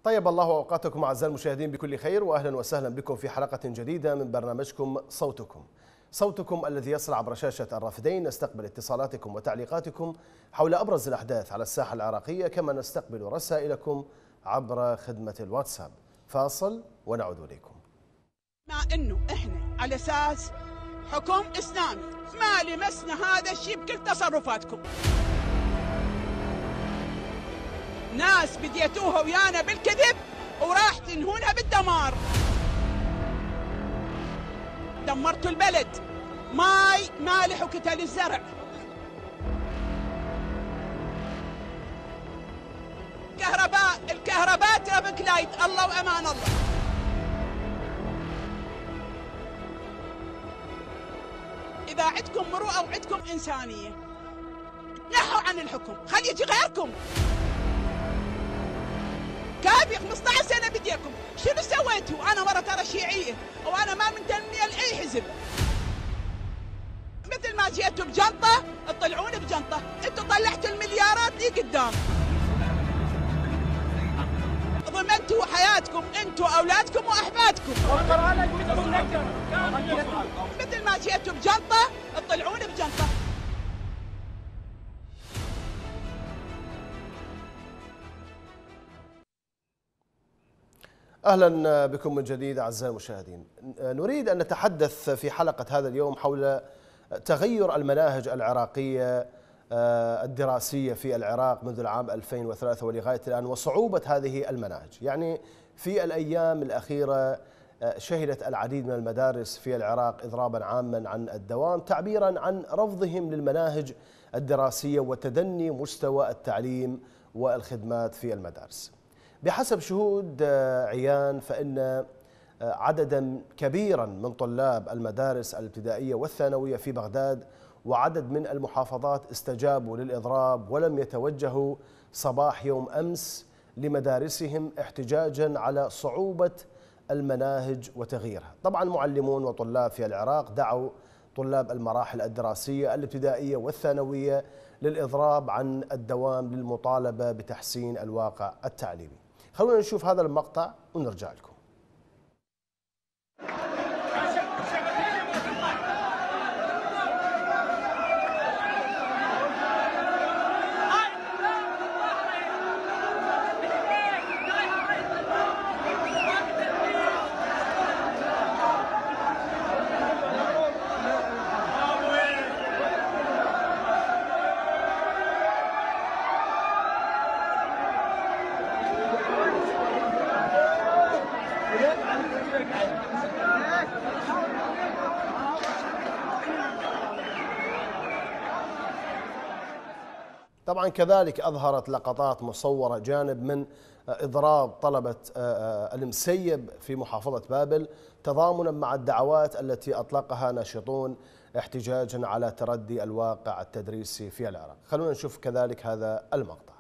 طيب الله أوقاتكم أعزائي المشاهدين بكل خير، وأهلا وسهلا بكم في حلقة جديدة من برنامجكم صوتكم الذي يصل عبر شاشة الرافدين. نستقبل اتصالاتكم وتعليقاتكم حول أبرز الأحداث على الساحة العراقية، كما نستقبل رسائلكم عبر خدمة الواتساب. فاصل ونعود إليكم. مع أنه إحنا على أساس حكم إسلامي ما لمسنا هذا الشيء بكل تصرفاتكم. ناس بديتوها ويانا بالكذب وراح تنهونها بالدمار. دمرتوا البلد، ماي مالح وكتل الزرع. الكهرباء ترافيك لايت، الله وامان الله. اذا عندكم مروءه وعندكم انسانيه تنحوا عن الحكم، خلي يجي غيركم. كافي 15 سنه بديكم، شنو سويتوا؟ انا مرة ترى شيعيه وانا ما منتميه لاي حزب. مثل ما جيتوا بجنطه تطلعون بجنطه، انتوا طلعتوا المليارات دي قدام. ضمنتوا حياتكم انتوا اولادكم واحفادكم. مثل ما جيتوا بجنطه تطلعون بجنطه. أهلا بكم من جديد أعزائي المشاهدين. نريد أن نتحدث في حلقة هذا اليوم حول تغير المناهج العراقية الدراسية في العراق منذ العام 2003 ولغاية الآن، وصعوبة هذه المناهج. يعني في الأيام الأخيرة شهدت العديد من المدارس في العراق إضرابا عاما عن الدوام، تعبيرا عن رفضهم للمناهج الدراسية وتدني مستوى التعليم والخدمات في المدارس. بحسب شهود عيان فإن عددا كبيرا من طلاب المدارس الابتدائية والثانوية في بغداد وعدد من المحافظات استجابوا للإضراب ولم يتوجهوا صباح يوم أمس لمدارسهم احتجاجا على صعوبة المناهج وتغييرها. طبعا معلمون وطلاب في العراق دعوا طلاب المراحل الدراسية الابتدائية والثانوية للإضراب عن الدوام للمطالبة بتحسين الواقع التعليمي. خلونا نشوف هذا المقطع ونرجع لكم. طبعا كذلك أظهرت لقطات مصورة جانب من إضراب طلبة المسيب في محافظة بابل تضامنا مع الدعوات التي أطلقها ناشطون احتجاجا على تردي الواقع التدريسي في العراق. خلونا نشوف كذلك هذا المقطع.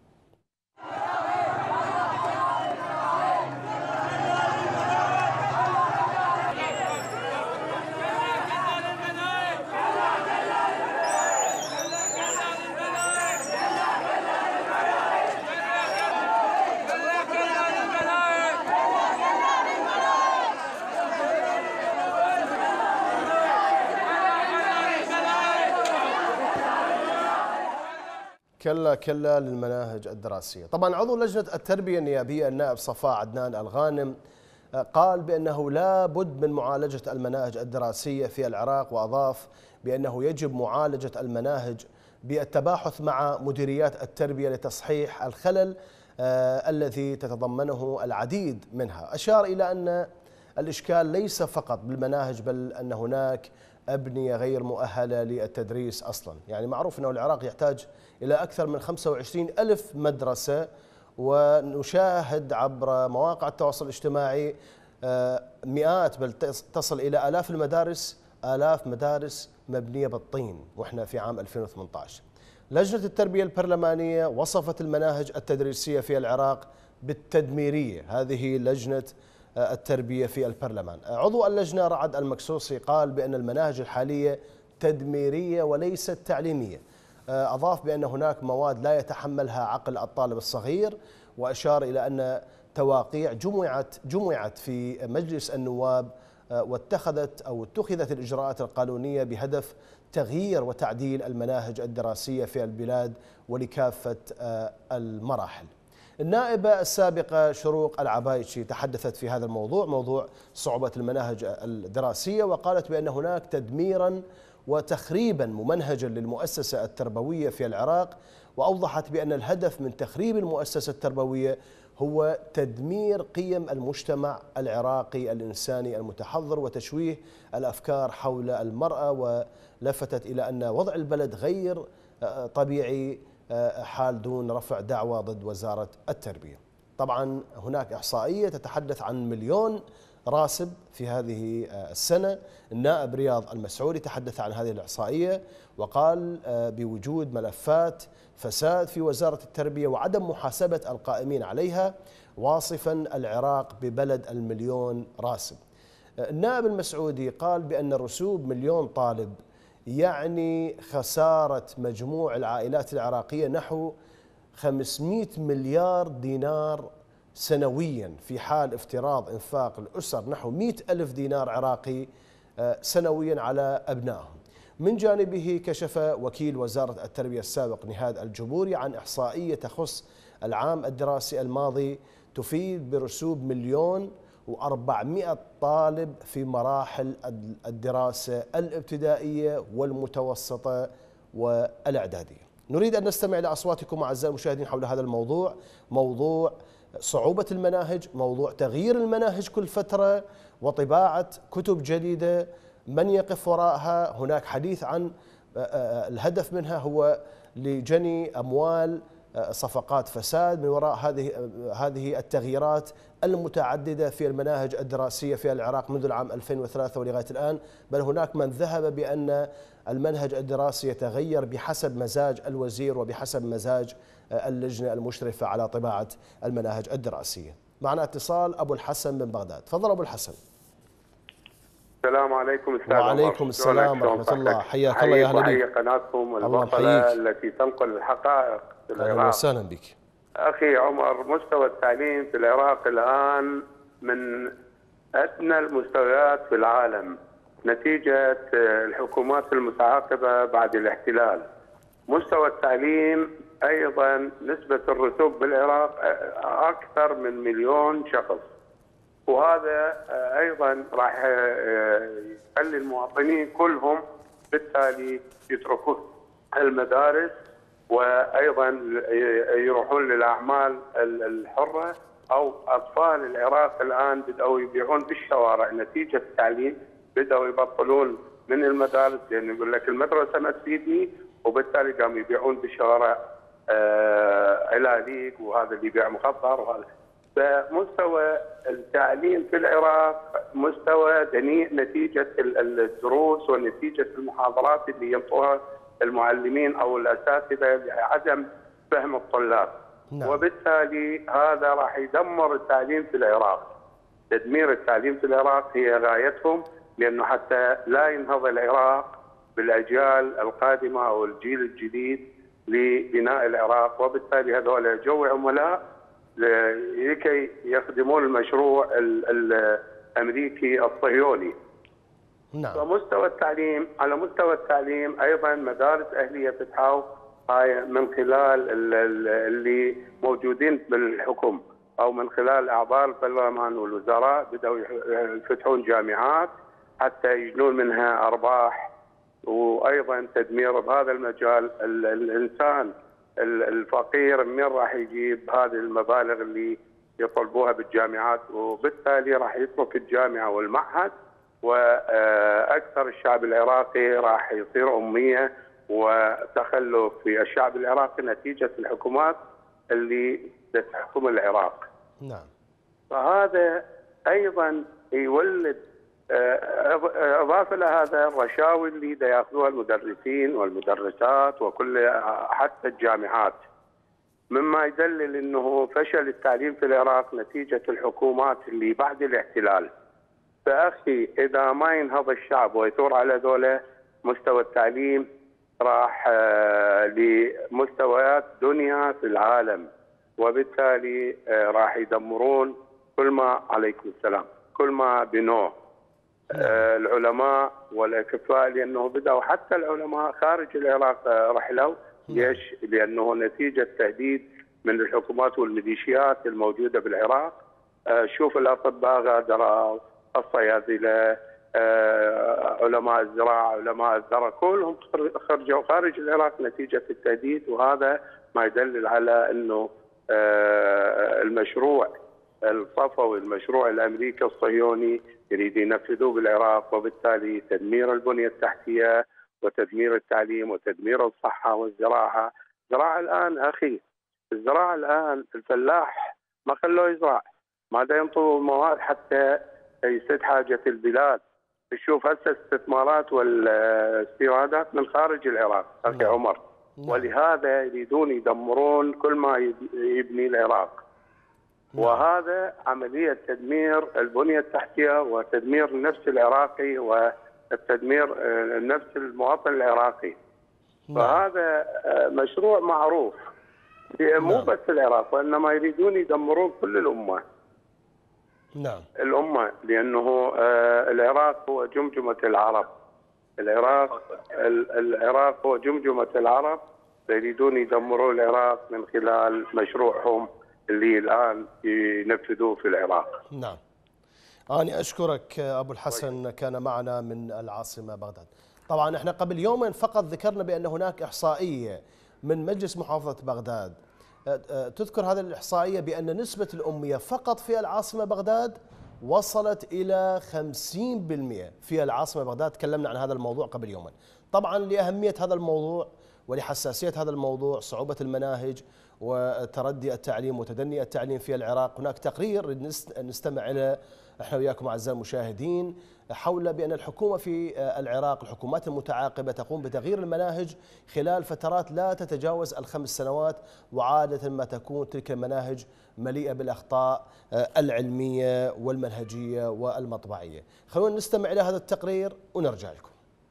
كلا للمناهج الدراسية. طبعا عضو لجنة التربية النيابية النائب صفاء عدنان الغانم قال بأنه لا بد من معالجة المناهج الدراسية في العراق، وأضاف بأنه يجب معالجة المناهج بالتباحث مع مديريات التربية لتصحيح الخلل الذي تتضمنه العديد منها. أشار إلى أن الإشكال ليس فقط بالمناهج بل أن هناك أبنية غير مؤهلة للتدريس أصلا. يعني معروف أنه العراق يحتاج إلى أكثر من 25 ألف مدرسة، ونشاهد عبر مواقع التواصل الاجتماعي مئات بل تصل إلى آلاف المدارس، آلاف مدارس مبنية بالطين وإحنا في عام 2018. لجنة التربية البرلمانية وصفت المناهج التدريسية في العراق بالتدميرية. هذه لجنة التربية في البرلمان. عضو اللجنة رعد المكسوسي قال بأن المناهج الحالية تدميرية وليست تعليمية. أضاف بأن هناك مواد لا يتحملها عقل الطالب الصغير، وأشار إلى أن تواقيع جمعت في مجلس النواب اتخذت الإجراءات القانونية بهدف تغيير وتعديل المناهج الدراسية في البلاد ولكافة المراحل. النائبة السابقة شروق العبايشي تحدثت في هذا الموضوع، موضوع صعوبة المناهج الدراسية، وقالت بأن هناك تدميرا وتخريبا ممنهجا للمؤسسة التربوية في العراق، وأوضحت بأن الهدف من تخريب المؤسسة التربوية هو تدمير قيم المجتمع العراقي الإنساني المتحضر وتشويه الأفكار حول المرأة، ولفتت إلى أن وضع البلد غير طبيعي حال دون رفع دعوى ضد وزارة التربية. طبعا هناك إحصائية تتحدث عن 1,000,000 راسب في هذه السنة. النائب رياض المسعودي تحدث عن هذه الإحصائية وقال بوجود ملفات فساد في وزارة التربية وعدم محاسبة القائمين عليها، واصفا العراق ببلد 1,000,000 راسب. النائب المسعودي قال بأن رسوب 1,000,000 طالب يعني خسارة مجموع العائلات العراقية نحو 500 مليار دينار سنويا، في حال افتراض إنفاق الأسر نحو 100,000 دينار عراقي سنويا على أبنائهم. من جانبه كشف وكيل وزارة التربية السابق نهاد الجبوري عن إحصائية تخص العام الدراسي الماضي تفيد برسوب 1,400,000 طالب في مراحل الدراسة الابتدائية والمتوسطة والإعدادية. نريد أن نستمع لأصواتكم أعزائي المشاهدين حول هذا الموضوع، موضوع صعوبة المناهج، موضوع تغيير المناهج كل فترة وطباعة كتب جديدة، من يقف وراءها. هناك حديث عن الهدف منها هو لجني أموال صفقات فساد من وراء هذه التغييرات المتعددة في المناهج الدراسية في العراق منذ العام 2003 ولغاية الآن، بل هناك من ذهب بأن المنهج الدراسي يتغير بحسب مزاج الوزير وبحسب مزاج اللجنة المشرفة على طباعة المناهج الدراسية. معنا اتصال أبو الحسن من بغداد. تفضل أبو الحسن. السلام عليكم استاذ. وعليكم السلام ورحمة الله، حياك الله. يا اهلا بك. وحيي قناتكم البصرة التي تنقل الحقائق في العراق. اهلا وسهلا بك. اخي عمر، مستوى التعليم في العراق الان من ادنى المستويات في العالم نتيجة الحكومات المتعاقبة بعد الاحتلال. مستوى التعليم ايضا نسبة الرسوب بالعراق اكثر من 1,000,000 شخص، وهذا ايضا راح يخلي المواطنين كلهم بالتالي يتركون المدارس وايضا يروحون للاعمال الحره، او اطفال العراق الان بداوا يبيعون بالشوارع نتيجه التعليم، بداوا يبطلون من المدارس لانه يقول لك المدرسه ما تفيدني، وبالتالي قاموا يبيعون بالشوارع علاليق، وهذا اللي يبيع مخدر وهذا. فمستوى التعليم في العراق مستوى دنيء نتيجة الدروس ونتيجة المحاضرات اللي ينطوها المعلمين أو الأساتذة لعدم فهم الطلاب. نعم. وبالتالي هذا راح يدمر التعليم في العراق. تدمير التعليم في العراق هي غايتهم، لأنه حتى لا ينهض العراق بالأجيال القادمة أو الجيل الجديد لبناء العراق، وبالتالي هذول جو عملاء لكي يخدمون المشروع الامريكي الصهيوني. نعم. ومستوى التعليم، على مستوى التعليم ايضا مدارس اهليه فتحوا هاي من خلال اللي موجودين بالحكم او من خلال اعضاء البرلمان والوزراء، بداوا يفتحون جامعات حتى يجنون منها ارباح، وايضا تدمير بهذا المجال. الانسان الفقير من راح يجيب هذه المبالغ اللي يطلبوها بالجامعات، وبالتالي راح يترك الجامعه والمعهد، واكثر الشعب العراقي راح يصير اميه وتخلف في الشعب العراقي نتيجه الحكومات اللي تحكم العراق. نعم. فهذا ايضا يولد اضافه لهذا الرشاوي اللي ياخذوها المدرسين والمدرسات وكل حتى الجامعات، مما يدلل انه فشل التعليم في العراق نتيجه الحكومات اللي بعد الاحتلال. فاخي اذا ما ينهض الشعب ويثور على ذولا، مستوى التعليم راح لمستويات دنيا في العالم، وبالتالي راح يدمرون كل ما، عليكم السلام، كل ما بنوه العلماء والاكفاء، لانه بداوا حتى العلماء خارج العراق رحلوا. ليش؟ لانه نتيجه تهديد من الحكومات والميليشيات الموجوده بالعراق. شوف الاطباء غادروا، الصيادله، علماء الزراعه، علماء الذره، كلهم خرجوا خارج العراق نتيجه التهديد. وهذا ما يدلل على انه المشروع الصفوي، المشروع الامريكي الصهيوني يريد ينفذوه بالعراق، وبالتالي تدمير البنيه التحتيه وتدمير التعليم وتدمير الصحه والزراعه. الزراعه الان اخي، الزراعه الان الفلاح ما خلوه يزرع، ما دا ينطوا المواد حتى يسد حاجه البلاد. تشوف هسه الاستثمارات والاستيرادات من خارج العراق اخي عمر، ولهذا يريدون يدمرون كل ما يبني العراق. وهذا عمليه تدمير البنيه التحتيه وتدمير النفس العراقي والتدمير نفس المواطن العراقي. فهذا مشروع معروف مو بس العراق، وانما يريدون يدمرون كل الامه. نعم. الامه، لانه العراق هو جمجمه العرب. العراق هو جمجمه العرب، فيريدون يدمروا العراق من خلال مشروعهم اللي الان ينفذوه في العراق. نعم. أنا أشكرك أبو الحسن، كان معنا من العاصمة بغداد. طبعا احنا قبل يومين فقط ذكرنا بأن هناك إحصائية من مجلس محافظة بغداد تذكر هذه الإحصائية بأن نسبة الأمية فقط في العاصمة بغداد وصلت إلى 50% في العاصمة بغداد. تكلمنا عن هذا الموضوع قبل يومين. طبعا لأهمية هذا الموضوع ولحساسية هذا الموضوع، صعوبة المناهج وتردي التعليم وتدني التعليم في العراق، هناك تقرير نستمع إلى احنا وياكم اعزائي المشاهدين حول بان الحكومه في العراق، الحكومات المتعاقبه تقوم بتغيير المناهج خلال فترات لا تتجاوز ال5 سنوات، وعاده ما تكون تلك المناهج مليئه بالاخطاء العلميه والمنهجيه والمطبعيه. خلونا نستمع الى هذا التقرير ونرجع لكم.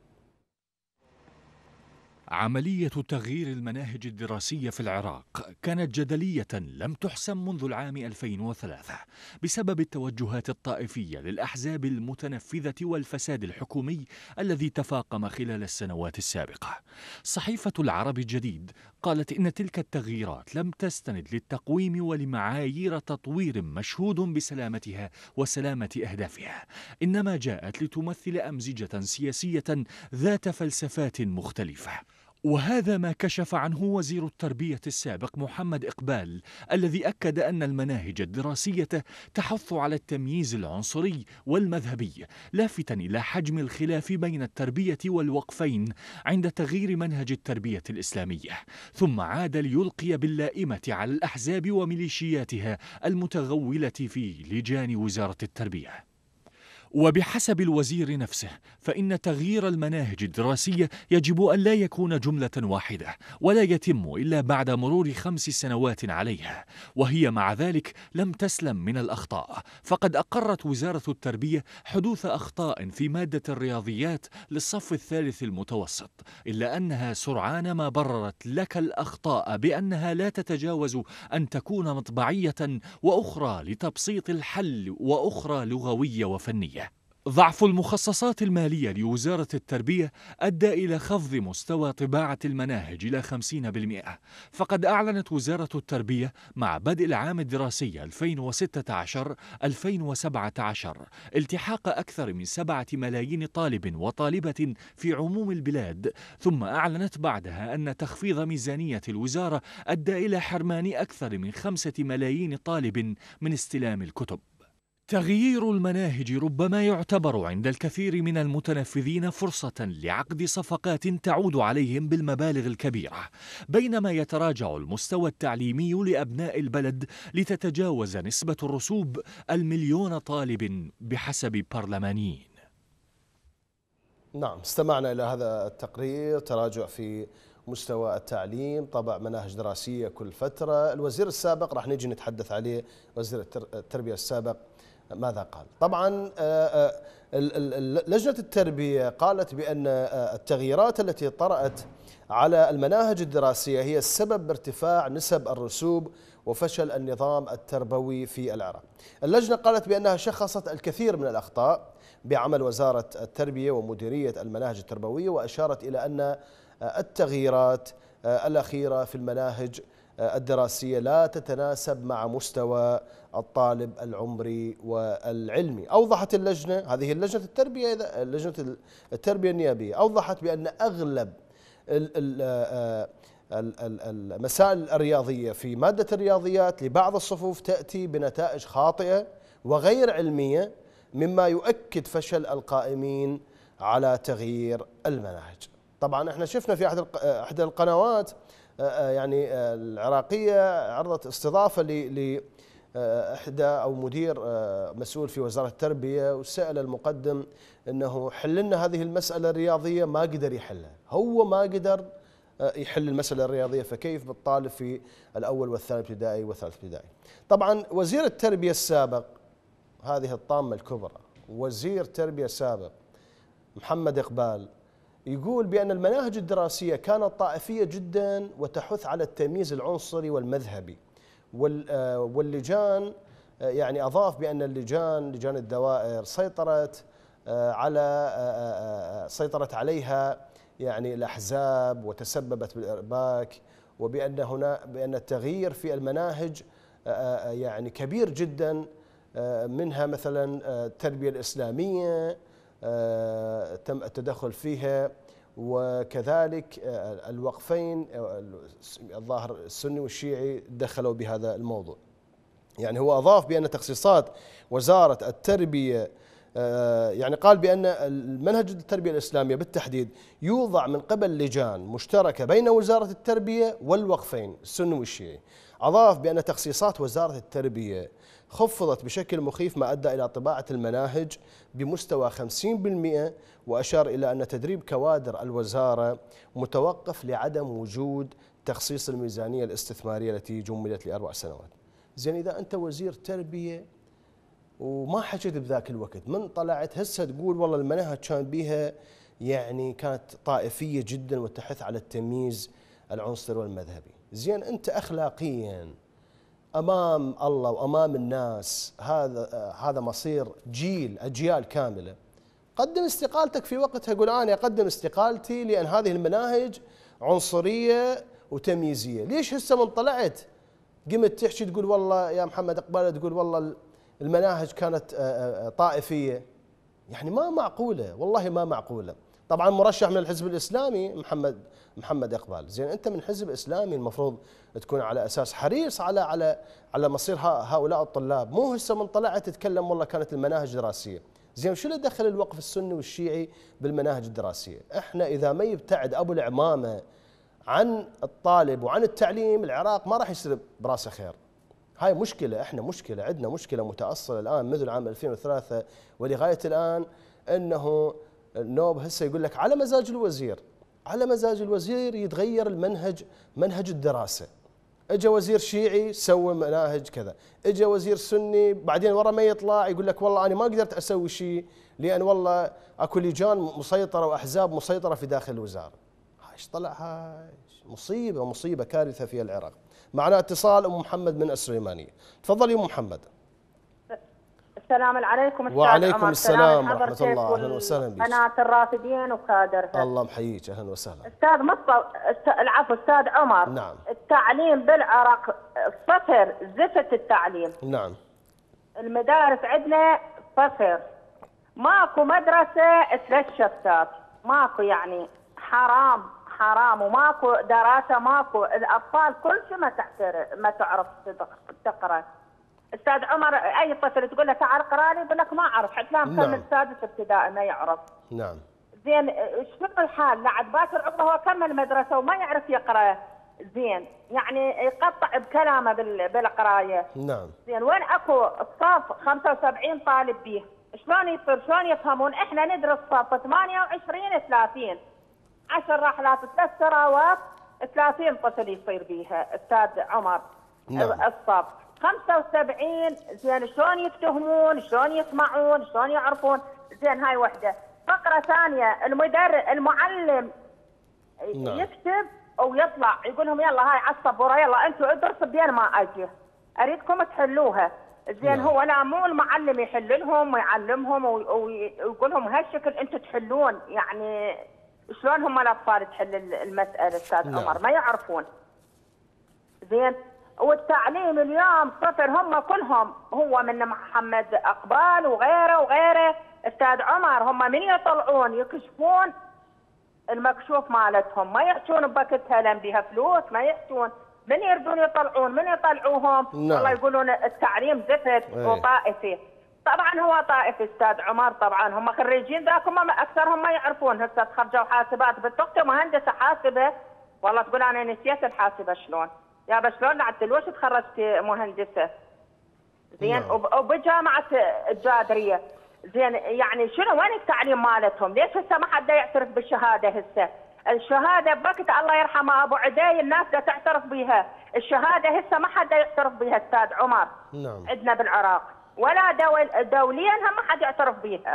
عملية تغيير المناهج الدراسية في العراق كانت جدلية لم تحسم منذ العام 2003 بسبب التوجهات الطائفية للأحزاب المتنفذة والفساد الحكومي الذي تفاقم خلال السنوات السابقة. صحيفة العرب الجديد قالت إن تلك التغييرات لم تستند للتقويم ولمعايير تطوير مشهود بسلامتها وسلامة أهدافها، إنما جاءت لتمثل أمزجة سياسية ذات فلسفات مختلفة. وهذا ما كشف عنه وزير التربية السابق محمد إقبال، الذي أكد أن المناهج الدراسية تحث على التمييز العنصري والمذهبي، لافتاً إلى حجم الخلاف بين التربية والوقفين عند تغيير منهج التربية الإسلامية، ثم عاد ليلقي باللائمة على الأحزاب وميليشياتها المتغولة في لجان وزارة التربية. وبحسب الوزير نفسه فإن تغيير المناهج الدراسية يجب أن لا يكون جملة واحدة ولا يتم إلا بعد مرور 5 سنوات عليها، وهي مع ذلك لم تسلم من الأخطاء، فقد أقرت وزارة التربية حدوث أخطاء في مادة الرياضيات للصف الثالث المتوسط، إلا أنها سرعان ما بررت لك الأخطاء بأنها لا تتجاوز أن تكون مطبعية، وأخرى لتبسيط الحل، وأخرى لغوية وفنية. ضعف المخصصات المالية لوزارة التربية أدى إلى خفض مستوى طباعة المناهج إلى 50%، فقد أعلنت وزارة التربية مع بدء العام الدراسي 2016-2017 التحاق أكثر من 7 ملايين طالب وطالبة في عموم البلاد، ثم أعلنت بعدها أن تخفيض ميزانية الوزارة أدى إلى حرمان أكثر من 5 ملايين طالب من استلام الكتب. تغيير المناهج ربما يعتبر عند الكثير من المتنفذين فرصة لعقد صفقات تعود عليهم بالمبالغ الكبيرة، بينما يتراجع المستوى التعليمي لأبناء البلد لتتجاوز نسبة الرسوب 1,000,000 طالب بحسب برلمانيين. نعم، استمعنا إلى هذا التقرير، تراجع في مستوى التعليم، طبع مناهج دراسية كل فترة. الوزير السابق راح نجي نتحدث عليه، وزير التربية السابق ماذا قال؟ طبعا لجنة التربية قالت بأن التغييرات التي طرأت على المناهج الدراسية هي السبب بارتفاع نسب الرسوب وفشل النظام التربوي في العراق. اللجنة قالت بأنها شخصت الكثير من الأخطاء بعمل وزارة التربية ومديرية المناهج التربوية، وأشارت إلى أن التغييرات الأخيرة في المناهج الدراسية لا تتناسب مع مستوى الطالب العمري والعلمي. أوضحت اللجنة، هذه لجنة التربية النيابية، أوضحت بأن أغلب المسائل الرياضية في مادة الرياضيات لبعض الصفوف تأتي بنتائج خاطئة وغير علمية، مما يؤكد فشل القائمين على تغيير المناهج. طبعا احنا شفنا في احد القنوات يعني العراقية عرضت استضافة لإحدى أو مدير مسؤول في وزارة التربية، وسأل المقدم أنه حل لنا هذه المسألة الرياضية، ما قدر يحلها، هو ما قدر يحل المسألة الرياضية، فكيف بالطالب في الأول والثاني ابتدائي والثالث ابتدائي. طبعا وزير التربية السابق، هذه الطامة الكبرى، وزير التربية السابق محمد إقبال يقول بأن المناهج الدراسية كانت طائفية جدا وتحث على التمييز العنصري والمذهبي، واللجان يعني أضاف بأن لجان الدوائر سيطرت عليها يعني الأحزاب وتسببت بالإرباك، بأن التغيير في المناهج يعني كبير جدا، منها مثلا التربية الإسلامية تم التدخل فيها، وكذلك الوقفين الظاهر السني والشيعي دخلوا بهذا الموضوع. يعني هو أضاف بأن تخصيصات وزارة التربية يعني قال بأن المنهج التربية الإسلامية بالتحديد يوضع من قبل لجان مشتركة بين وزارة التربية والوقفين السني والشيعي. أضاف بأن تخصيصات وزارة التربية خفضت بشكل مخيف، ما أدى إلى طباعة المناهج بمستوى 50%، وأشار إلى أن تدريب كوادر الوزارة متوقف لعدم وجود تخصيص الميزانية الاستثمارية التي جمدت ل4 سنوات. زين، إذا أنت وزير تربية وما حكيت بذاك الوقت، من طلعت هسه تقول والله المناهج كان بيها يعني كانت طائفية جدا وتحث على التمييز العنصري والمذهبي. زين، أنت أخلاقيا أمام الله وأمام الناس هذا مصير أجيال كاملة. قدم استقالتك في وقتها، قول أنا أقدم استقالتي لأن هذه المناهج عنصرية وتمييزية. ليش هسه من طلعت قمت تحكي تقول والله يا محمد إقبال، تقول والله المناهج كانت طائفية؟ يعني ما معقولة، والله ما معقولة. طبعا مرشح من الحزب الإسلامي محمد إقبال. زين، أنت من حزب إسلامي المفروض تكون على أساس حريص على مصير هؤلاء الطلاب، مو هسه من طلعت تتكلم والله كانت المناهج دراسية. زين، شو اللي دخل الوقف السني والشيعي بالمناهج الدراسية؟ احنا إذا ما يبتعد أبو العمامة عن الطالب وعن التعليم، العراق ما راح يصير براسه خير. هاي مشكلة، احنا عندنا مشكلة متأصلة الآن منذ العام 2003 ولغاية الآن، أنه النوب هسه يقول لك على مزاج الوزير يتغير منهج الدراسة. اجى وزير شيعي سوى مناهج كذا، اجى وزير سني بعدين ورا ما يطلع يقول لك والله انا ما قدرت اسوي شيء لان والله اكو لجان مسيطرة واحزاب مسيطرة في داخل الوزارة. ايش طلع؟ هاي مصيبة كارثة في العراق. معنا اتصال ام محمد من السليمانية. تفضلي ام محمد. السلام عليكم. وعليكم السلام ورحمة الله. أهلا وسهلا بك. قناة الرافدين وكادرها. الله محييك، أهلا وسهلا. أستاذ عمر. نعم. التعليم بالعراق صفر، زفت التعليم. نعم. المدارس عندنا صفر، ماكو مدرسة 3 شفتات، ماكو، يعني حرام، وماكو دراسة، ماكو. الأطفال كل شيء ما تعرف تقرأ. استاذ عمر، اي طفل تقول له تعال اقرا لي يقول لك ما اعرف، حتى لا مكمل سادس ابتدائي ما يعرف. نعم. زين، شنو الحال؟ لعد باكر عقبه هو كمل مدرسه وما يعرف يقرا زين، يعني يقطع بكلامه بالقرايه. نعم. زين، وين اكو الصف 75 طالب بيه؟ شلون يصير؟ شلون يفهمون؟ احنا ندرس صف 28 30 10 رحلات 3 سراوات 30 طفل يصير بيها استاذ عمر. نعم. الصف 75. زين، شلون يفتهمون؟ شلون يسمعون؟ شلون يعرفون؟ زين، هاي وحده. فقره ثانيه، المعلم يكتب ويطلع يقول لهم يلا هاي على السبوره، يلا انتم ادرسوا بين ما اجي اريدكم تحلوها. زين هو لا مو المعلم يحل لهم ويعلمهم ويقول لهم هالشكل انتم تحلون، يعني شلون هم الاطفال تحل المساله استاذ عمر؟ ما يعرفون. زين والتعليم اليوم صفر، هم كلهم هو من محمد اقبال وغيره استاذ عمر، هم من يطلعون يكشفون المكشوف مالتهم، ما يحجون بوقتها لان بها فلوس، ما يحجون من يردون يطلعون من يطلعوهم. والله يقولون التعليم زفت وطائفي. طبعا هو طائفي استاذ عمر، طبعا هم خريجين ذاك هم اكثرهم ما يعرفون، هسه تخرجوا حاسبات، بنت اختي مهندسه حاسبه، والله تقول انا نسيت الحاسبه شلون، يابا شلون لعبت لوش تخرجت مهندسه؟ زين وبجامعه الجادريه. زين يعني شنو وين التعليم مالتهم؟ ليش هسه ما حد يعترف بالشهاده؟ هسه الشهاده بوقت الله يرحمه ابو عدي الناس دا تعترف بها، الشهاده هسه ما حد يعترف بها استاذ عمر. نعم. عندنا بالعراق ولا دوليا هم ما حد يعترف بها.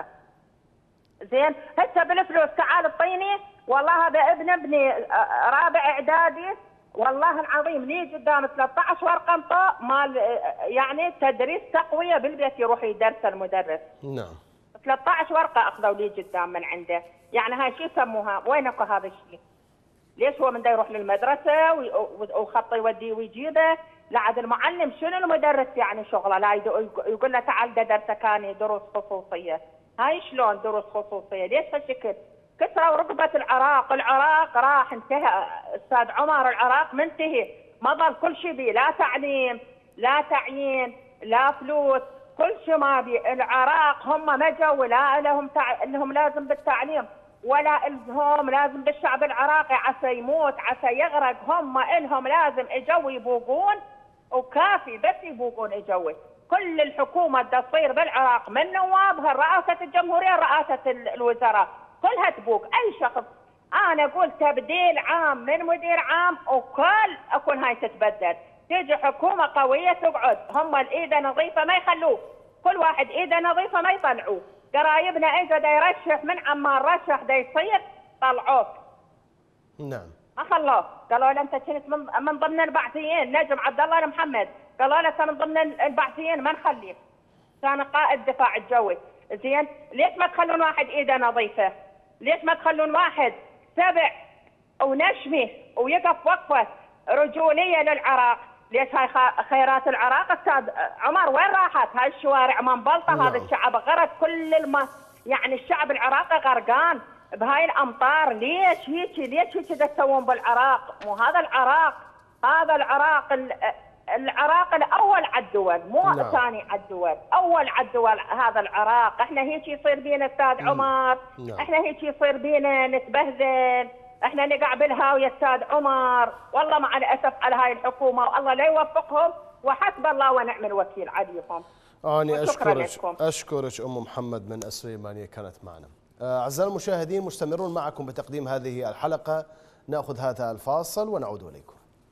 زين هسه بالفلوس تعال اعطيني، والله هذا ابني رابع اعدادي، والله العظيم لي قدام 13 ورقه انطاء مال يعني تدريس تقويه بالبيت يروح يدرس المدرس. نعم. 13 ورقه اخذوا لي قدام من عنده، يعني هاي شو يسموها؟ وينكم هذا الشيء؟ ليش هو من دا يروح للمدرسه وخط يوديه ويجيبه؟ لا عاد المعلم شنو المدرس يعني شغله؟ لا يقول له تعال ده درسك اني دروس خصوصيه، هاي شلون دروس خصوصيه؟ ليش هالشكل؟ كسروا رقبه العراق، العراق راح انتهى استاذ عمر، العراق منتهي، ما ظل كل شيء بيه، لا تعليم لا تعيين لا فلوس، كل شيء ما بيه. العراق هم ما جو لا لهم انهم لازم بالتعليم ولا لهم لازم بالشعب العراقي عسى يموت عسى يغرق، هم الهم لازم اجوا يبوقون وكافي، بس يبوقون اجوا. كل الحكومه بدها تصير بالعراق من نوابها رئاسه الجمهوريه رئاسه الوزراء كلها تبوق، اي شخص انا اقول تبديل عام من مدير عام وكل اكون هاي تتبدل، تيجي حكومه قويه تقعد، هم الايده نظيفه ما يخلوه، كل واحد ايده نظيفه ما يطلعوه. قرايبنا اجى دا يرشح من عمان رشح دا يصير طلعوك. نعم. ما خلوه، قالوا له انت كنت من ضمن البعثيين، نجم عبد الله المحمد، قالوا له من ضمن البعثيين ما نخليك. كان قائد دفاع الجوي. زين ليش ما تخلون واحد ايده نظيفه؟ ليش ما تخلون واحد سبع ونشمي ويقف وقفه رجوليه للعراق؟ ليش هاي خيرات العراق استاذ عمر وين راحت؟ هاي الشوارع منبلطه، هذا الشعب غرق كل يعني الشعب العراقي غرقان بهاي الامطار. ليش هيك تسوون بالعراق؟ مو هذا العراق، هذا العراق الاول على الدول، مو ثاني على الدول، اول على الدول هذا العراق. احنا هيك يصير بينا استاذ عمر، احنا هيك يصير بينا نتبهدل، احنا نقع بالهاويه استاذ عمر. والله مع الاسف على هاي الحكومه، والله لا يوفقهم، وحسب الله ونعم الوكيل عليهم. أنا أشكرك أم محمد من السليمانية كانت معنا. أعزائي المشاهدين مستمرون معكم بتقديم هذه الحلقة، نأخذ هذا الفاصل ونعود إليكم.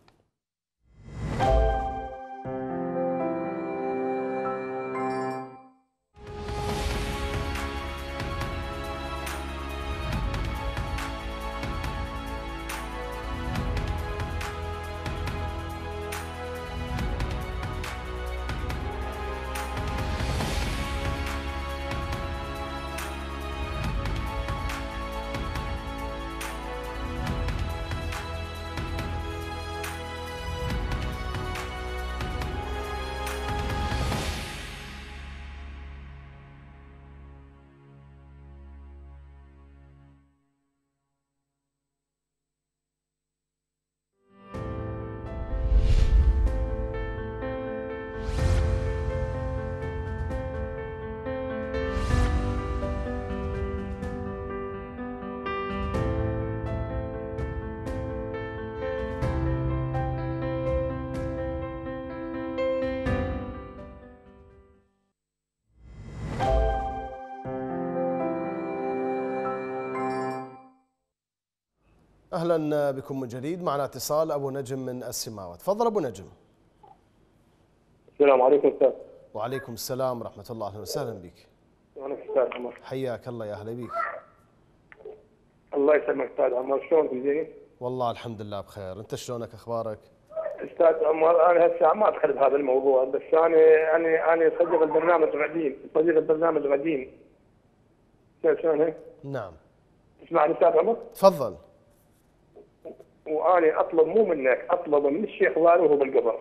أهلا بكم من جديد، معنا اتصال أبو نجم من السماوة. تفضل أبو نجم. السلام عليكم أستاذ. وعليكم السلام ورحمة الله، أهلا وسهلا بك. وعليكم السلام عمر. حياك الله، يا أهلا بك. الله يسلمك أستاذ عمر، شلون تجيني؟ والله الحمد لله بخير، انت شلونك اخبارك؟ استاذ عمر، انا هسه ما ادخل بهذا الموضوع، بس انا صديق البرنامج قديم. شلون هيك؟ نعم. تسمعني استاذ عمر؟ تفضل. وانا اطلب مو منك، اطلب من الشيخ ضاري وهو بالقبر.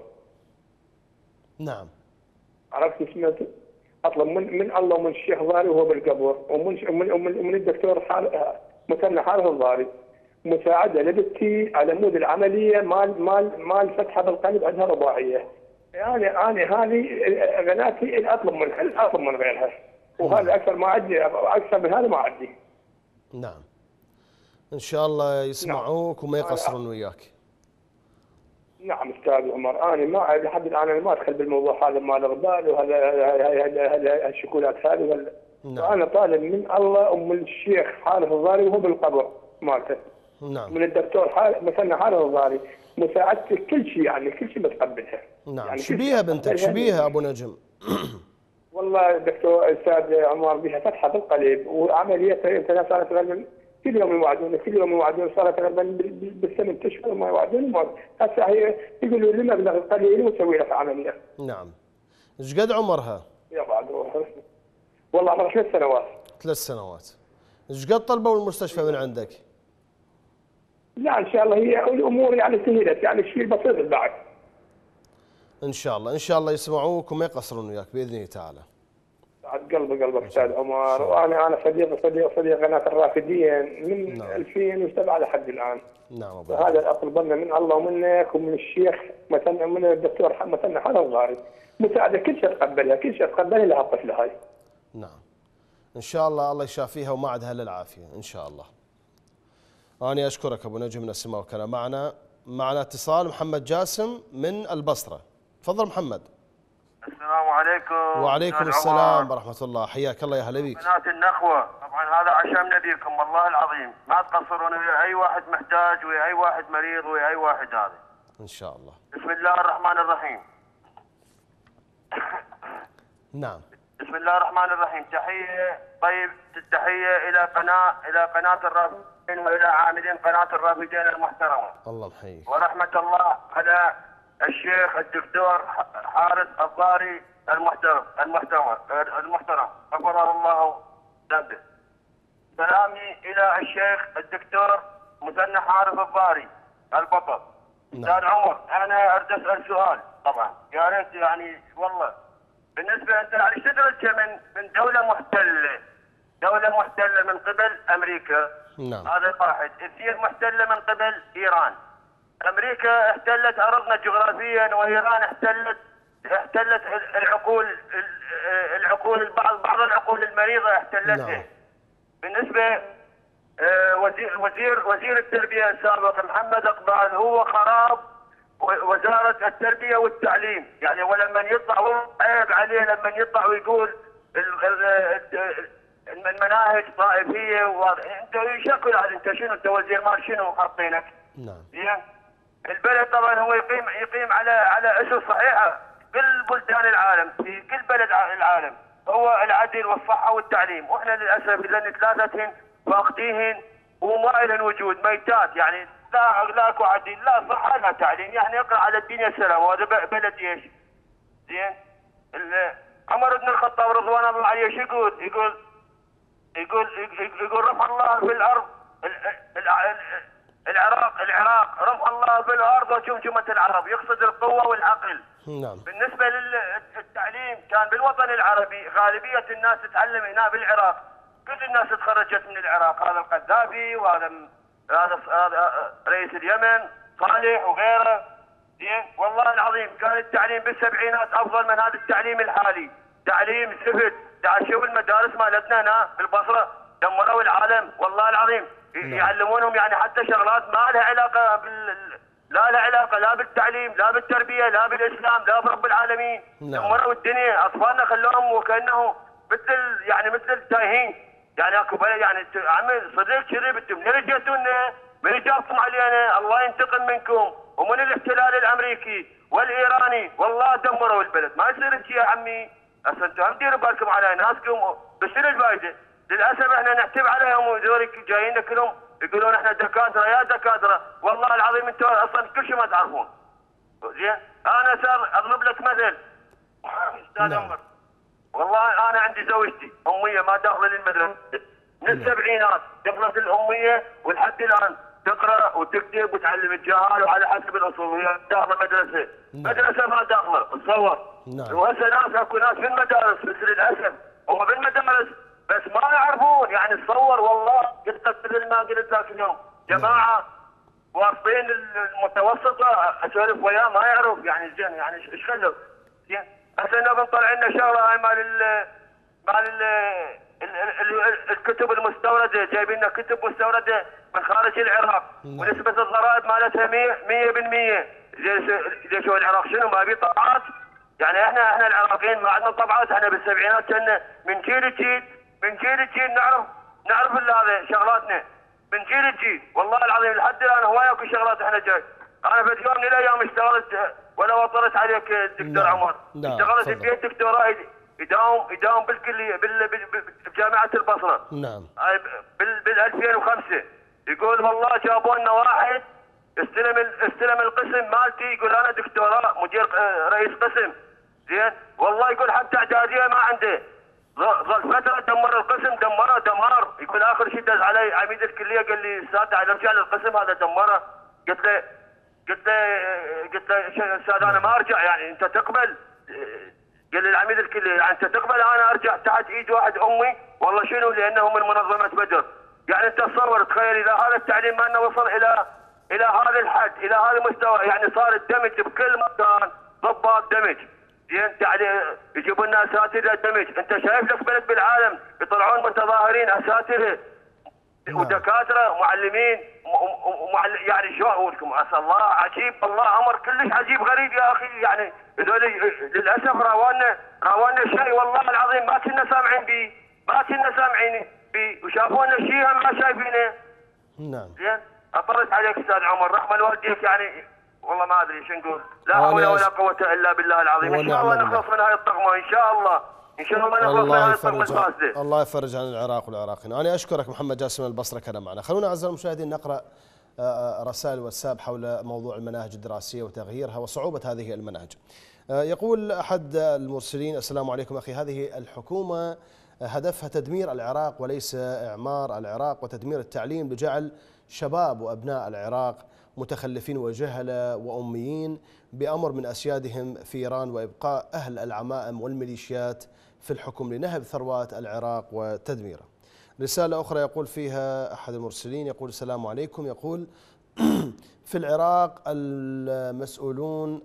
نعم. عرفت سمعت؟ اطلب من الله ومن الشيخ ضاري وهو بالقبر، ومن الدكتور مثنى حارث الضاري مساعده لبنتي على مود العمليه مال فتحه بالقلب عندها رباعيه. يعني انا هذه غناتي اطلب من غيرها، وهذا اكثر ما عندي، اكثر من هذا ما عندي. نعم. ان شاء الله يسمعوك وما يقصرون وياك. نعم استاذ عمر، انا ما لحد الان انا ما ادخل بالموضوع هذا مال الغبال وهذا الشكولات هذه. نعم. انا طالب من الله ومن الشيخ حارث الضاري وهو بالقبر مالته. نعم. من الدكتور مثنى حارث الضاري مساعدته كل شيء، يعني كل شيء بتقبلها. نعم. يعني شو بيها بنتك؟ شو بيها ابو نجم؟ والله دكتور استاذ عمر بها فتحه بالقلب وعمليتها انت صارت تقريبا كل يوم يوعدون، صارت تقريبا بالسنه اشهر ما يوعدون. هسه هي يقولوا لي مبلغ قليل ونسوي لك عمليه. نعم. ايش قد عمرها؟ يا بعد والله عمرها 3 سنوات. 3 سنوات. ايش قد طلبوا المستشفى من عندك؟ لا ان شاء الله هي الامور يعني سهلت، يعني شيء بسيط بعد. ان شاء الله يسمعوك وما يقصرون وياك باذن الله تعالى. سعد قلبك استاذ عمر، وانا صديق قناه الرافدين من 2007 لحد الان. نعم. هذا اطلب لنا من الله ومنك ومن الشيخ مثلا من الدكتور مثلا حارث الضاري مساعده كل شيء تقبلها لها الطفله هاي. نعم. ان شاء الله يشافيها وما عندها الا العافيه ان شاء الله. أنا أشكرك أبو نجم من السماء وكان معنا اتصال محمد جاسم من البصرة. تفضل محمد. السلام عليكم. وعليكم السلام ورحمة الله، حياك الله يا هلا بيك. بنات النخوة، طبعا هذا عشان نبيكم والله العظيم، ما تقصرون ويا أي واحد محتاج ويا أي واحد مريض ويا أي واحد هذا. إن شاء الله. بسم الله الرحمن الرحيم. نعم. بسم الله الرحمن الرحيم. تحية إلى قناة الرافدين وإلى عاملين قناة الرافدين المحترمة. الله محييك. ورحمة الله على الشيخ الدكتور حارث الضاري المحترم غفر الله ذنبه. سلامي إلى الشيخ الدكتور مثنى حارث الضاري البطل. استاذ عمر، أنا أريد أسأل سؤال طبعا، يا ريت يعني والله بالنسبة أنت يعني تدرج من دولة محتلة من قبل أمريكا. نعم. هذا واحد. اثنين، محتلة من قبل إيران. أمريكا احتلت أرضنا جغرافيا، وإيران احتلت العقول بعض العقول المريضة احتلتها. نعم. بالنسبة وزير التربية السابق محمد اقبال هو خراب وزارة التربية والتعليم، يعني ولما يطلع عيب عليه لما يطلع ويقول المناهج طائفية انت يشكل على انت شنو، انت وزير مال شنو حاطينك؟ نعم. زين. البلد طبعا هو يقيم على اسس صحيحة كل بلدان العالم، في كل بلد العالم هو العدل والصحة والتعليم، واحنا للاسف لان ثلاثتهن فاقديهن وما لهن وجود، ميتات، يعني لا اكو عدل لا صحة لا تعليم، يعني اقرا على الدنيا سلام، وهذا بلد ايش؟ زين. عمر بن الخطاب رضوان الله عليه شو يقول رفع الله في الارض العراق رفع الله في الارض وجمجمة العرب، يقصد القوة والعقل. نعم. بالنسبة للتعليم كان بالوطن العربي غالبية الناس تتعلم هنا بالعراق، كل الناس تخرجت من العراق، هذا القذافي وهذا رئيس اليمن صالح وغيره. زين. والله العظيم كان التعليم بالسبعينات افضل من هذا التعليم الحالي، تعليم زفت. تعال شوف المدارس مالتنا هنا بالبصره دمروا العالم والله العظيم. يعلمونهم يعني حتى شغلات ما لها علاقه لا لها علاقه لا بالتعليم لا بالتربيه لا بالاسلام لا برب العالمين. دمروا الدنيا، اطفالنا خلوهم وكانه مثل التايهين، يعني اكو بلد يعني عمي صدق كذي انتم من رجعتونا من جابتم علينا، الله ينتقم منكم ومن الاحتلال الامريكي والايراني، والله دمروا البلد، ما يصير شيء يا عمي. هسه انتم هم ديروا بالكم على ناسكم، بس شنو الفائده؟ للاسف احنا نحتب عليهم وذولك جايين كلهم يقولون احنا دكاتره يا دكاتره، والله العظيم انتم اصلا كل شيء ما تعرفون. زين انا صار اضرب لك مثل استاذ عمر، والله انا عندي زوجتي اميه ما داخله للمدرسه من السبعينات، دخلت الاميه ولحد الان تقرا وتكتب وتعلم الجهال وعلى حسب الاصول، هي داخله مدرسه، مدرسه ما داخله تصور. وهسه ناس اكو ناس في المدارس بس للاسف هم بالمدارس بس ما يعرفون، يعني تصور والله قلت لك مثل ما قلت لك اليوم جماعه واصلين المتوسطه اسولف وياه ما يعرف يعني زين يعني ايش خلوا زين. هسه نبي نطلع لنا شغله هاي مال الكتب المستورده، جايبين لنا كتب مستورده من خارج العراق ونسبه الضرائب مالتها 100%. زي شو العراق شنو ما بيه طبعات؟ يعني احنا العراقيين ما عندنا طبعات، احنا بالسبعينات كنا من جيل لجيل نعرف هذا شغلاتنا من جيل لجيل، والله العظيم لحد الان هوايه اكو شغلات احنا جاي. انا في يوم من الايام اشتغلت ولا وطرت عليك الدكتور عمر، اشتغلت ببيت دكتوراه يداوم بالكليه بجامعه البصره. نعم. بال 2005 يقول والله جابوا لنا واحد استلم القسم مالتي، يقول انا دكتوراه مدير رئيس قسم زين، والله يقول حتى اعداديه ما عنده، ظل فتره دمر القسم دمار، يقول اخر شيء دز علي عميد الكليه قال لي استاذ تعال ارجع للقسم هذا دمره. قلت له استاذ انا ما ارجع، يعني انت تقبل؟ قال لي العميد الكليه يعني انت تقبل انا ارجع تحت ايد واحد امي؟ والله شنو لانه من منظمه بدر. يعني انت تصور تخيل اذا هذا التعليم مالنا وصل الى هذا الحد، الى هذا المستوى، يعني صار الدمج بكل مكان، ضباط دمج زين يجيبوا لنا اساتذه دمج. انت شايف لك بلد بالعالم يطلعون متظاهرين اساتذه ودكاتره معلمين يعني شو اقول لكم عسى الله عجيب، والله امر كلش عجيب غريب يا اخي. يعني هذول للاسف راونا شيء والله العظيم ما كنا سامعين بيه وشافونا شيء هم ما شايفينه. نعم. زين اطرت عليك استاذ عمر رحمه والديك، يعني والله ما ادري شو نقول، لا حول ولا قوه الا بالله العظيم. ان شاء الله نخلص من هاي الطغمه، ان شاء الله نخلص من هاي الطغمه الفاسده. الله يفرج عن العراق والعراقيين. انا اشكرك محمد جاسم البصره كان معنا. خلونا اعزائي المشاهدين نقرا رسائل واتساب حول موضوع المناهج الدراسيه وتغييرها وصعوبه هذه المناهج. يقول احد المرسلين: السلام عليكم اخي، هذه الحكومه هدفها تدمير العراق وليس اعمار العراق وتدمير التعليم لجعل شباب وابناء العراق متخلفين وجهله واميين بامر من اسيادهم في ايران، وابقاء اهل العمائم والميليشيات في الحكم لنهب ثروات العراق وتدميره. رساله اخرى يقول فيها احد المرسلين يقول: السلام عليكم، يقول: في العراق المسؤولون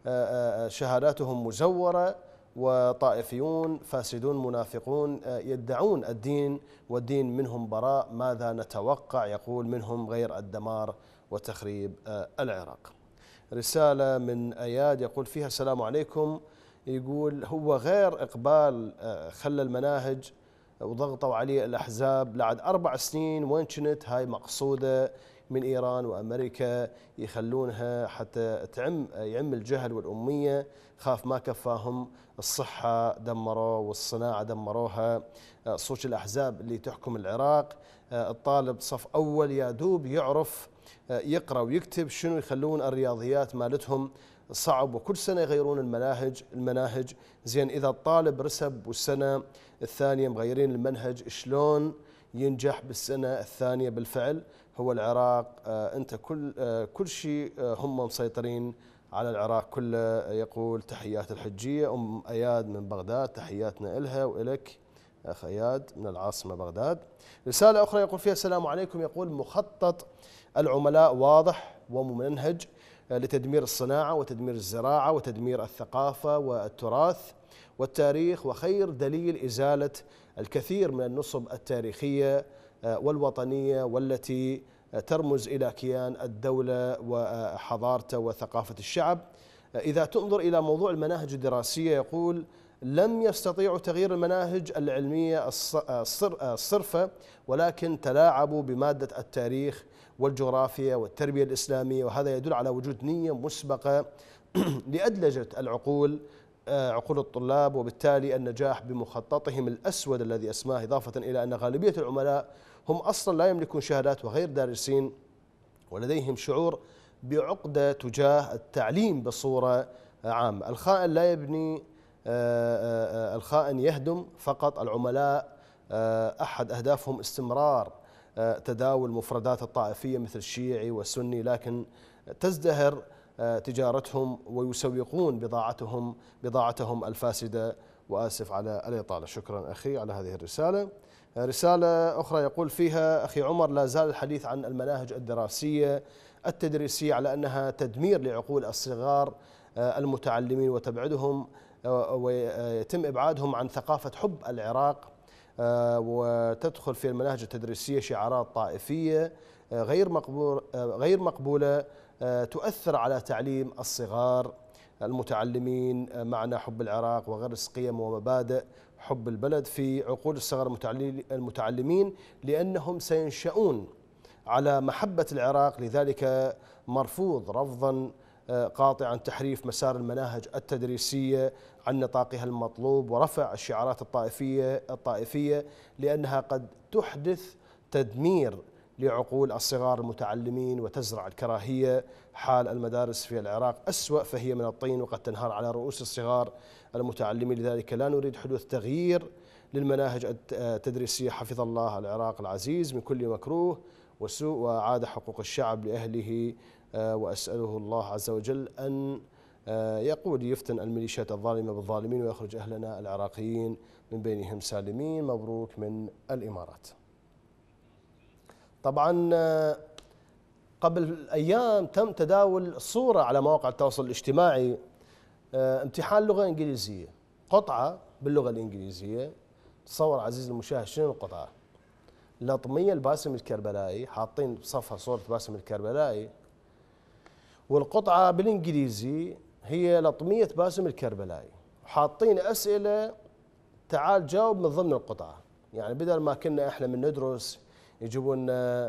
شهاداتهم مزوره وطائفيون فاسدون منافقون يدعون الدين والدين منهم براء، ماذا نتوقع؟ يقول: منهم غير الدمار وتخريب العراق. رسالة من أياد يقول فيها: السلام عليكم، يقول: هو غير إقبال خلى المناهج وضغطوا عليه الأحزاب لعد 4 سنين، وين كنت هاي مقصودة من إيران وأمريكا يخلونها حتى يعم الجهل والأمية، خاف ما كفاهم الصحة دمروه والصناعة دمروها، صوت الأحزاب اللي تحكم العراق، الطالب صف أول يا دوب يعرف يقرأ ويكتب، شنو يخلون الرياضيات مالتهم صعب وكل سنة يغيرون المناهج. زين إذا الطالب رسب والسنة الثانية مغيرين المنهج، شلون ينجح بالسنة الثانية؟ بالفعل هو العراق أنت كل شيء هم مسيطرين على العراق كله. يقول: تحيات الحجية أم أياد من بغداد، تحياتنا إلها وإلك أخ أياد من العاصمة بغداد. رسالة أخرى يقول فيها: السلام عليكم، يقول: مخطط العملاء واضح وممنهج لتدمير الصناعة وتدمير الزراعة وتدمير الثقافة والتراث والتاريخ، وخير دليل إزالة الكثير من النصب التاريخية والوطنية والتي ترمز إلى كيان الدولة وحضارته وثقافة الشعب. إذا تنظر إلى موضوع المناهج الدراسية، يقول: لم يستطيعوا تغيير المناهج العلمية الصرفة، ولكن تلاعبوا بمادة التاريخ والجغرافيا والتربية الإسلامية، وهذا يدل على وجود نية مسبقة لأدلجة عقول الطلاب، وبالتالي النجاح بمخططهم الأسود الذي أسماه، إضافة إلى أن غالبية العملاء هم أصلا لا يملكون شهادات وغير دارسين، ولديهم شعور بعقدة تجاه التعليم بصورة عامة. الخائن لا يبني، الخائن يهدم فقط. العملاء أحد أهدافهم استمرار تداول مفردات الطائفية مثل الشيعي والسني، لكن تزدهر تجارتهم ويسوقون بضاعتهم الفاسدة. وآسف على الإطالة. شكرا أخي على هذه الرسالة. رسالة أخرى يقول فيها أخي عمر: لا زال الحديث عن المناهج الدراسية التدريسية على أنها تدمير لعقول الصغار المتعلمين وتبعدهم، ويتم إبعادهم عن ثقافة حب العراق، وتدخل في المناهج التدريسية شعارات طائفية غير مقبولة تؤثر على تعليم الصغار المتعلمين معنى حب العراق وغرس قيم ومبادئ حب البلد في عقول الصغار المتعلمين، لأنهم سينشؤون على محبة العراق. لذلك مرفوض رفضا قاطعا تحريف مسار المناهج التدريسية عن نطاقها المطلوب ورفع الشعارات الطائفية لأنها قد تحدث تدمير لعقول الصغار المتعلمين وتزرع الكراهية. حال المدارس في العراق أسوأ فهي من الطين وقد تنهار على رؤوس الصغار المتعلمين. لذلك لا نريد حدوث تغيير للمناهج التدريسية. حفظ الله العراق العزيز من كل مكروه وسوء وعاد حقوق الشعب لأهله، وأسأله الله عز وجل أن يقود يفتن الميليشيات الظالمة بالظالمين ويخرج أهلنا العراقيين من بينهم سالمين. مبروك من الإمارات. طبعا قبل أيام تم تداول صورة على مواقع التواصل الاجتماعي، امتحان لغة إنجليزية، قطعة باللغة الإنجليزية. تصور عزيزي المشاهد شنو القطعة؟ لطمية الباسم الكربلائي، حاطين بصفها صورة باسم الكربلائي، والقطعة بالإنجليزي هي لطمية باسم الكربلائي، حاطين أسئلة تعال جاوب من ضمن القطعة. يعني بدل ما كنا احنا من ندرس يجيبون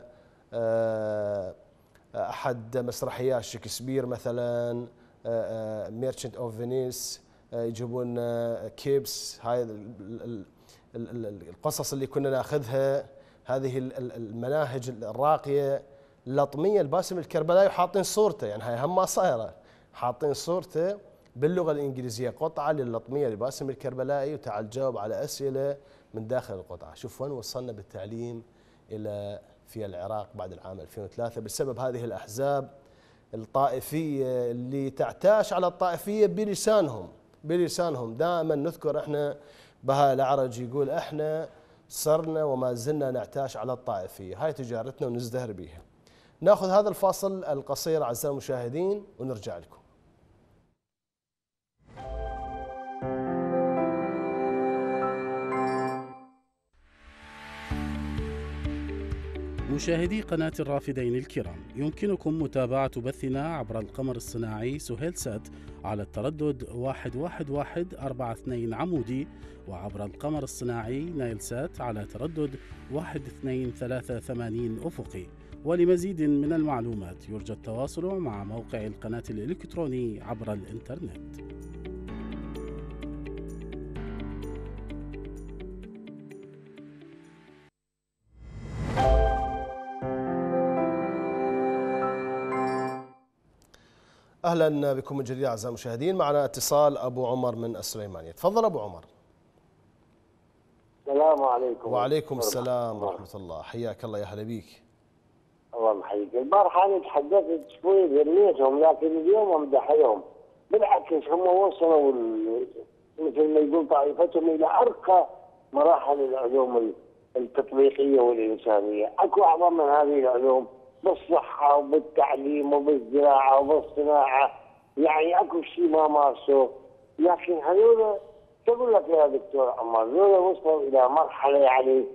أحد مسرحيات شكسبير مثلا، ميرشنت أوف فينيس، يجيبون كيبس، هاي القصص اللي كنا ناخذها، هذه المناهج الراقية. لطمية الباسم الكربلائي وحاطين صورته، يعني هاي هم ما صايرة، حاطين صورته باللغة الإنجليزية، قطعة للطمية لباسم الكربلائي وتعال جاوب على أسئلة من داخل القطعة. شوف وين وصلنا بالتعليم إلى في العراق بعد العام 2003 بسبب هذه الأحزاب الطائفية اللي تعتاش على الطائفية بلسانهم. دائما نذكر احنا بهاء الأعرج يقول احنا صرنا وما زلنا نعتاش على الطائفية، هاي تجارتنا ونزدهر بيها. ناخذ هذا الفاصل القصير أعزائي المشاهدين ونرجع لكم. مشاهدي قناة الرافدين الكرام، يمكنكم متابعة بثنا عبر القمر الصناعي سهيل سات على التردد 11142 عمودي، وعبر القمر الصناعي نايل سات على تردد 1283 أفقي. ولمزيد من المعلومات يرجى التواصل مع موقع القناة الإلكتروني عبر الإنترنت. أهلا بكم من جديد أعزائي المشاهدين. معنا اتصال أبو عمر من السليمانية. تفضل أبو عمر. السلام عليكم. وعليكم السلام ورحمة الله. حياك الله، يا هلا بيك. الله يحييك. البارحة أنا تحدثت شوي ذريتهم، لكن اليوم أمدحهم. بالعكس هم وصلوا مثل ما يقول طائفتهم إلى أرقى مراحل العلوم التطبيقية والإنسانية. أكو أعظم من هذه العلوم بالصحة وبالتعليم وبالزراعة وبالصناعة، يعني أكو شيء ما مارسوه. لكن هذول تقول لك يا دكتور عمر، هذول وصلوا إلى مرحلة يعني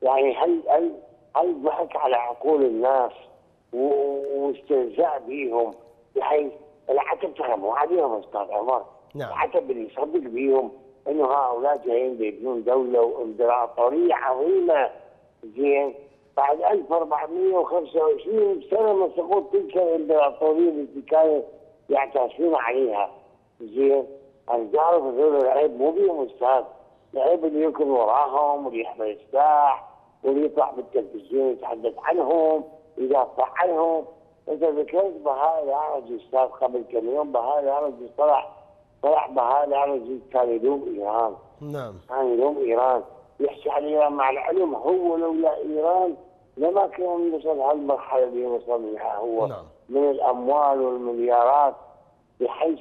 هل ضحك على عقول الناس واستهزاء بهم، بحيث العتب تغموا عليهم أستاذ عمر. نعم. العتب اللي يصدق بهم إنه هؤلاء جايين بيبنون دولة وإمبراطورية عظيمة. زين بعد 1425 سنة من سقوط تلك الإمبراطورية التي كانوا يعتاشون عليها. زين أنا تعرف هذول العيب مو بيهم أستاذ، العيب اللي يركض وراهم واللي يحمل السلاح واللي يطلع بالتلفزيون يتحدث عنهم يدافع عنهم. انت ذكرت بهاء العرجي استاذ قبل كم يوم، بهاء العرجي طلع بهاء العرجي كان يلوم ايران. نعم. كان يلوم ايران، يحكي عن ايران، مع العلم هو لولا ايران لما كان وصل هالمرحله اللي وصل لها هو. نعم. من الاموال والمليارات، بحيث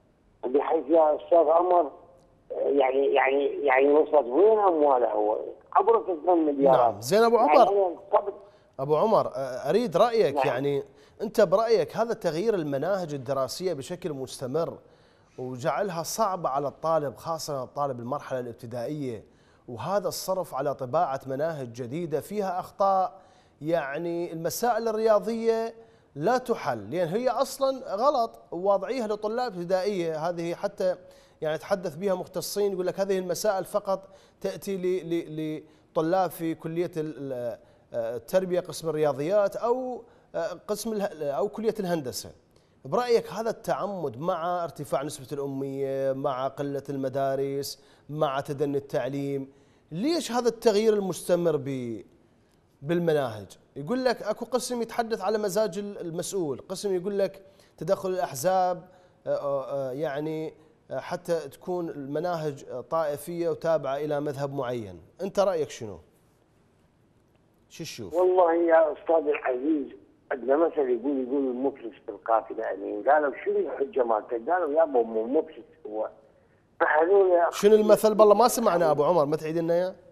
يا استاذ عمر يعني وصلت وين امواله هو؟ عبر 8 مليارات. نعم. زين ابو عمر، ابو عمر اريد رايك. نعم. يعني انت برايك هذا تغيير المناهج الدراسيه بشكل مستمر وجعلها صعبه على الطالب، خاصه الطالب المرحله الابتدائيه، وهذا الصرف على طباعه مناهج جديده فيها اخطاء، يعني المسائل الرياضيه لا تحل لان هي اصلا غلط وواضعيها لطلاب ابتدائيه. هذه حتى يعني يتحدث بها مختصين يقول لك هذه المسائل فقط تاتي لطلاب في كليه التربيه قسم الرياضيات او او كليه الهندسه. برايك هذا التعمد مع ارتفاع نسبه الاميه، مع قله المدارس، مع تدني التعليم، ليش هذا التغيير المستمر بالمناهج؟ يقول لك اكو قسم يتحدث على مزاج المسؤول، قسم يقول لك تدخل الاحزاب، يعني حتى تكون المناهج طائفيه وتابعه الى مذهب معين. انت رايك شنو؟ شو تشوف؟ والله يا استاذ العزيز، عندنا مثل يقول المفلس في القافله امين. قالوا شنو الحجه مالتك؟ قالوا يابا مو مفلس هو. فهذول شنو المثل؟ بالله ما سمعنا ابو عمر، ما تعيد لنا اياه؟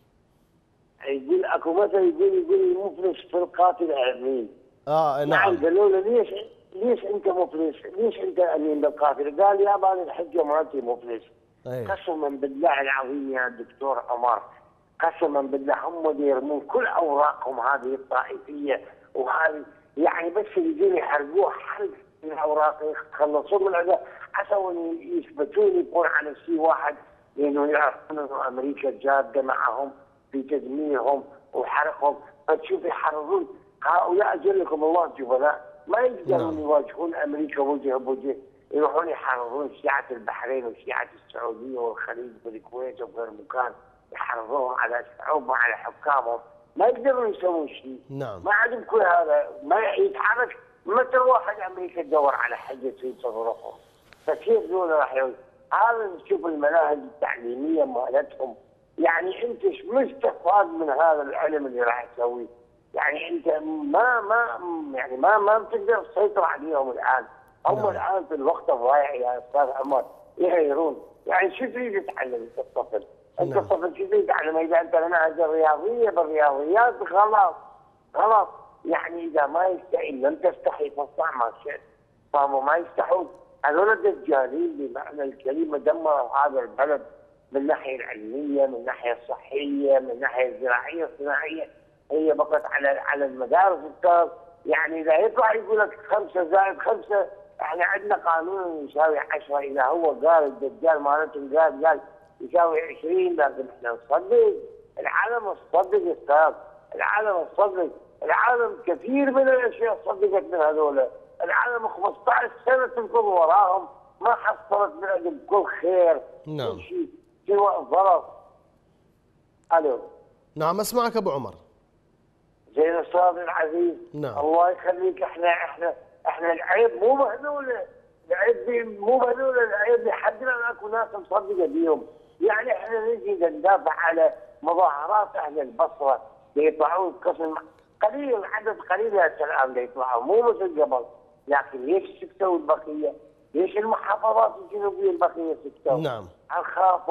يقول اكو مثل يقول المفلس في القافله امين. نعم. قالوا له ليش انت مفلس؟ ليش انت امين بالقافله؟ قال يابا انا الحجه مالتي مفلس. قسما بالله العظيم يا دكتور عمر، قسما بالله هم يرمون كل اوراقهم هذه الطائفيه وهذه، يعني بس يجون يحرقوه حرق من اوراق يخلصون من هذا عشان يثبتون يكون على شيء واحد، لانه يعرفون انه امريكا جاده معهم في تدميرهم وحرقهم. فتشوف يحررون هؤلاء جلكم الله جبلاء ما يقدرون يواجهون امريكا وجه بوجه، يروحون يحررون شيعه البحرين وشيعه السعوديه والخليج والكويت وغير مكان، يحرضوهم على شعوبهم على حكامهم، ما يقدرون يسوون شيء. نعم. ما عندهم كل هذا، ما يتحرك مثل واحد امريكا تدور على حاجه في تصرفهم. فكيف دول راح يقول؟ هذا نشوف المناهج التعليميه مالتهم، يعني انت مستفاد من هذا العلم اللي راح تسويه؟ يعني انت ما تقدر تسيطر عليهم الان. هم الان في الوقت الضايع يا استاذ عمر يغيرون، يعني شو تريد تتعلم الطفل؟ انت الطفل شو تريد تتعلم؟ اذا انت مناهج الرياضيه بالرياضيات غلط. يعني اذا ما يستحي لم تستحي فاصنع ما شئت. فهم ما يستحون. هذول الدجالين بمعنى الكلمه دمروا هذا البلد من الناحيه العلميه، من الناحيه الصحيه، من الناحيه الزراعيه الصناعيه. هي بقت على المدارس الكاس. يعني اذا يطلع يقول لك 5 زائد 5، احنا عندنا قانون يساوي 10، اذا هو قال الدجال مالتهم قال يساوي 20، لكن احنا نصدق. العالم تصدق استاذ، العالم تصدق، العالم كثير من الاشياء صدقت من هذول. العالم 15 سنه تنقض وراهم ما حصلت من عندهم كل خير. نعم. كل شيء سوى ضرر. الو. نعم اسمعك ابو عمر. زين استاذ العزيز. نعم. الله يخليك. احنا العيب مو بهذول، العيب مو بهذول، العيب لحدنا اكو ناس مصدقه بيهم. يعني احنا نجي ندافع على مظاهرات اهل البصره يطلعون قسم قليل، عدد قليل يا سلام يطلعوا مو مثل قبل. لكن ليش سكتوا البقيه؟ ليش المحافظات الجنوبيه البقيه سكتوا؟ نعم. هل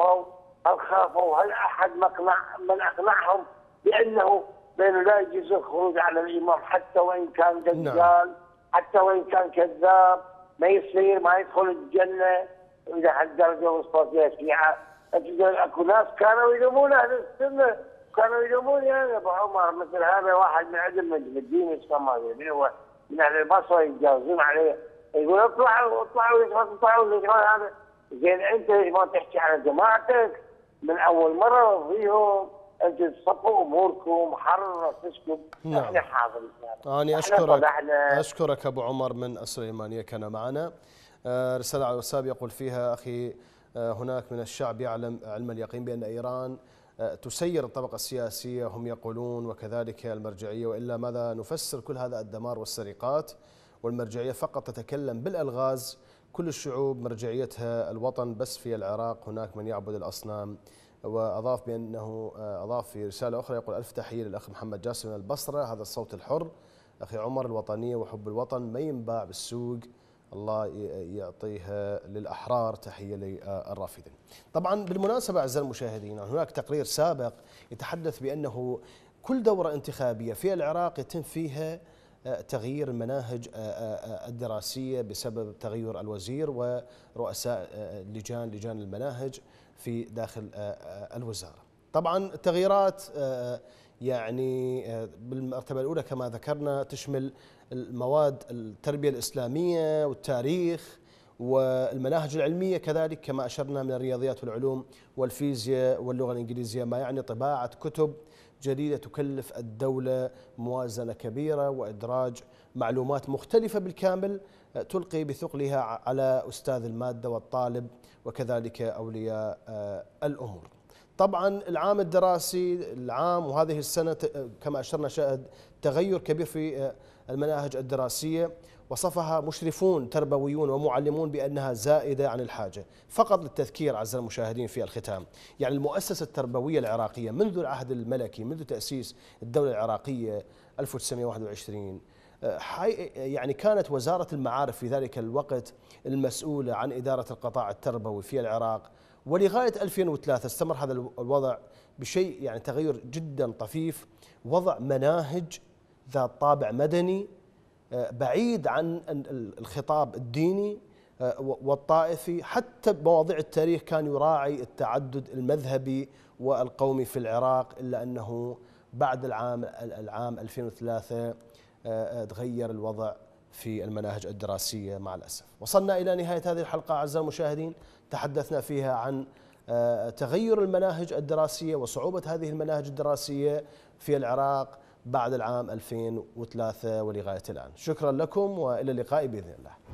خافوا؟ هل احد من اقنعهم بانه لا يجوز الخروج على الامام حتى وان كان دجال؟ نعم. حتى وان كان كذاب ما يصير، ما يدخل الجنه اذا هالدرجه وصلت يا شيعه. اكو ناس كانوا يلومون اهل السنه، كانوا يلومون يا ابو عمر مثل هذا واحد من عندهم نجم الدين السماوي هو من اهل البصره يتجاوزون عليه، يقول اطلعوا ليش هذا؟ زين انت ليش ما تحكي على جماعتك من اول مره فيهم؟ انت تصفوا اموركم، حرروا نفسكم. نعم. احنا حاضرين. أنا أشكرك أبو عمر من السليمانية كان معنا. رسالة على الواتساب يقول فيها: أخي هناك من الشعب يعلم علم اليقين بأن إيران تسير الطبقة السياسية هم يقولون، وكذلك المرجعية، وإلا ماذا نفسر كل هذا الدمار والسرقات؟ والمرجعية فقط تتكلم بالألغاز، كل الشعوب مرجعيتها الوطن، بس في العراق هناك من يعبد الأصنام. وأضاف بأنه أضاف في رسالة أخرى يقول: ألف تحية للأخ محمد جاسم من البصرة، هذا الصوت الحر. أخي عمر، الوطنية وحب الوطن ما ينباع بالسوق، الله يعطيها للأحرار، تحية للرافدين. طبعا بالمناسبة أعزائي المشاهدين، هناك تقرير سابق يتحدث بأنه كل دورة انتخابية في العراق يتم فيها تغيير المناهج الدراسية بسبب تغير الوزير ورؤساء لجان المناهج في داخل الوزارة. طبعا التغييرات يعني بالمرتبة الأولى كما ذكرنا تشمل المواد التربية الإسلامية والتاريخ والمناهج العلمية، كذلك كما أشرنا من الرياضيات والعلوم والفيزياء واللغة الإنجليزية، ما يعني طباعة كتب جديدة تكلف الدولة موازنة كبيرة وإدراج معلومات مختلفة بالكامل تلقي بثقلها على أستاذ المادة والطالب وكذلك أولياء الأمور. طبعا العام الدراسي العام وهذه السنة كما أشرنا شهد تغير كبير في المناهج الدراسية، وصفها مشرفون تربويون ومعلمون بأنها زائدة عن الحاجة. فقط للتذكير أعزائي المشاهدين في الختام، يعني المؤسسة التربوية العراقية منذ العهد الملكي، منذ تأسيس الدولة العراقية 1921، يعني كانت وزارة المعارف في ذلك الوقت المسؤولة عن إدارة القطاع التربوي في العراق، ولغاية 2003 استمر هذا الوضع بشيء يعني تغير جدا طفيف، وضع مناهج ذات طابع مدني بعيد عن الخطاب الديني والطائفي. حتى بمواضيع التاريخ كان يراعي التعدد المذهبي والقومي في العراق، إلا أنه بعد العام 2003 تغير الوضع في المناهج الدراسية مع الأسف. وصلنا إلى نهاية هذه الحلقة أعزائي المشاهدين، تحدثنا فيها عن تغير المناهج الدراسية وصعوبة هذه المناهج الدراسية في العراق بعد العام 2003 ولغاية الآن. شكرا لكم وإلى اللقاء بإذن الله.